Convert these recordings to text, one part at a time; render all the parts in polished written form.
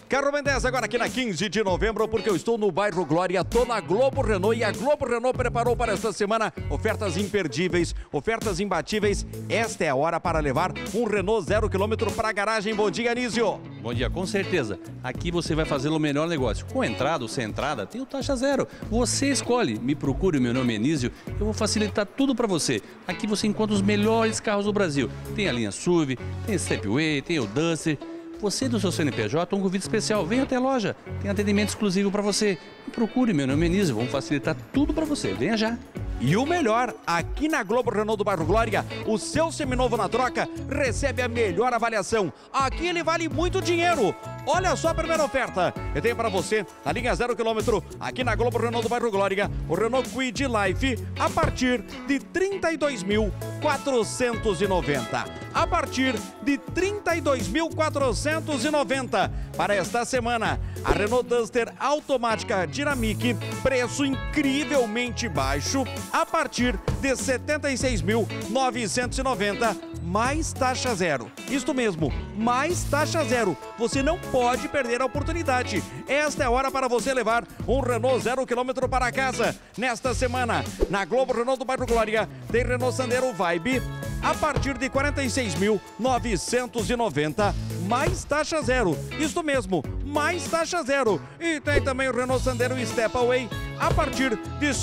Carro Ben 10 agora aqui na 15 de novembro, porque eu estou no bairro Glória, tô na Globo Renault e a Globo Renault preparou para esta semana ofertas imperdíveis, ofertas imbatíveis. Esta é a hora para levar um Renault 0 km para a garagem. Bom dia, Anísio. Bom dia, com certeza. Aqui você vai fazer o melhor negócio. Com entrada ou sem entrada, tem o taxa zero. Você escolhe. Me procure, meu nome é Anísio. Eu vou facilitar tudo para você. Aqui você encontra os melhores carros do Brasil. Tem a linha SUV, tem a Stepway, tem o Duster. Você do seu CNPJ, um convite especial, venha até a loja, tem atendimento exclusivo para você. Me procure, meu nome é Anísio, vamos facilitar tudo para você, venha já. E o melhor, aqui na Globo Renault do bairro Glória, o seu seminovo na troca recebe a melhor avaliação. Aqui ele vale muito dinheiro. Olha só a primeira oferta. Eu tenho para você, na linha 0 km, aqui na Globo Renault do bairro Glória, o Renault Kwid Life a partir de R$ 32.490. A partir de R$ 32.490. Para esta semana, a Renault Duster automática Dynamic, preço incrivelmente baixo, a partir de R$ 76.990, mais taxa zero. Isto mesmo, mais taxa zero. Você não pode perder a oportunidade. Esta é a hora para você levar um Renault 0 km para casa. Nesta semana, na Globo Renault do bairro Glória, tem Renault Sandero Vibe a partir de R$ 46.990, mais taxa zero. Isto mesmo, mais taxa zero. E tem também o Renault Sandero Stepway a partir de R$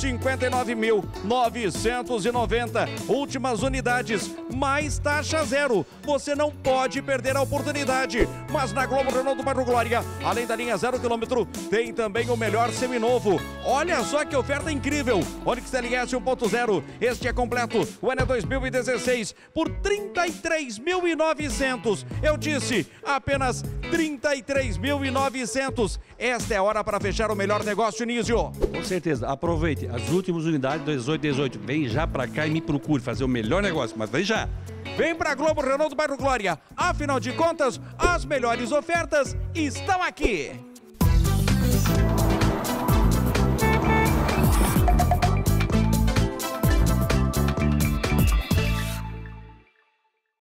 59.990. Últimas unidades, mais taxa zero. Você não pode perder a oportunidade. Mas na Globo Renault do bairro Glória, além da linha 0 km, tem também o melhor seminovo. Olha só que oferta incrível. Onix LS 1.0, este é completo. O ano é 2016 por R$ 33.900. Eu disse, apenas R$ 33.900. Esta é a hora para fechar o melhor negócio, Nísio. Com certeza, aproveite as últimas unidades 1818. Vem já pra cá e me procure fazer o melhor negócio, mas vem já. Vem pra Globo Renault do bairro Glória. Afinal de contas, as melhores ofertas estão aqui.